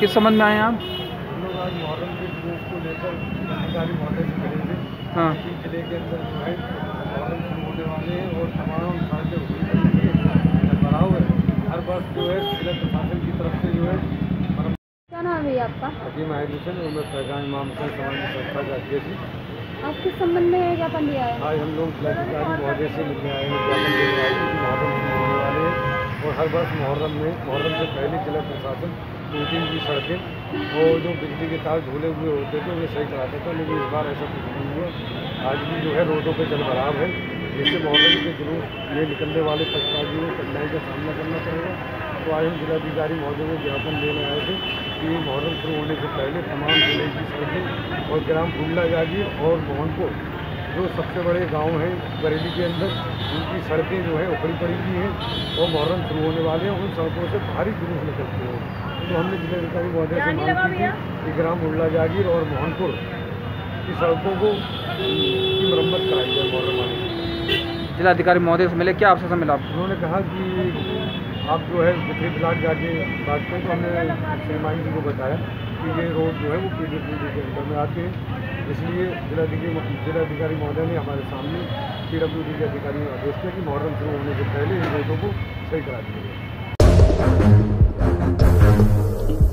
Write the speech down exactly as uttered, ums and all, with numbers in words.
किस संबंध में आए हैं आप? हम लोग आज मुहर्रम के जुलूस को लेकर जिलाधिकारी महोदय से मिले थे। हाँ। जिले के अंदर जो है मुहर्रम शुरू होने वाले हैं और तमाम सड़कें हुई बढ़ाव है। हर वर्ष जो है जिला प्रशासन की तरफ से जो है क्या नाम है आपका? हकीम आयुषन और मैं पैगाम इमाम हुसैन समाज संस्था का अध्यक्ष। आप किस संबंध में ज्ञापन दिया है? आज हम लोग जिलाधिकारी महोदय से मिलने आए हैं, ज्ञापन देने आए हैं कि मुहर्रम शुरू होने वाले हैं और हर वर्ष मुहर्रम में मुहर्रम से पहले जिला प्रशासन दो तीन की सड़कें और जो बिजली के तार झूले हुए होते थे उन्हें सही कराता था, लेकिन इस बार ऐसा कुछ नहीं हुआ। आज भी जो है रोडों पर जल भराव है, जिससे मुहर्रम के जुलूस में निकलने वाले पक्षपातियों को कठिनाई का सामना करना पड़ेगा। तो आज हम जिलाधिकारी महोदय को ज्ञापन देने आए थे कि मुहर्रम शुरू होने से पहले तमाम जिले की सड़कें और ग्राम फुल्ला जागीर और मोहनपुर जो सबसे बड़े गांव हैं बरेली के अंदर, उनकी सड़कें जो है उखड़ी पड़ी हुई हैं और मुहर्रम शुरू होने वाले हैं, उन सड़कों से भारी जुलूस निकलते हैं। तो हमने जिलाधिकारी महोदय से मांग की थी कि ग्राम फुल्ला जागीर और मोहनपुर की सड़कों को की मरम्मत कराई जाए मुहर्रम आने। जिलाधिकारी महोदय से मिले, क्या आश्वासन मिला आपको? उन्होंने कहा कि आप जो है बिक्री ब्लाक जाके बात करें, तो हमने श्रीमान जी को बताया कि ये रोड जो है वो पी डी के अंदर में आते हैं, इसलिए जिलाधिकारी जिलाधिकारी महोदय ने हमारे सामने पी डब्ल्यू डी के अधिकारी ने आदेश किया कि मुहर्रम शुरू होने से पहले इन रोडों को सही करा दिया जाए।